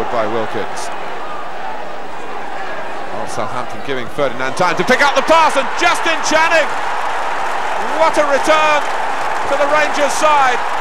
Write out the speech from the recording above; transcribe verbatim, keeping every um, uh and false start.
by Wilkins. Oh, Southampton giving Ferdinand time to pick up the pass, and Justin Channing! What a return to the Rangers side.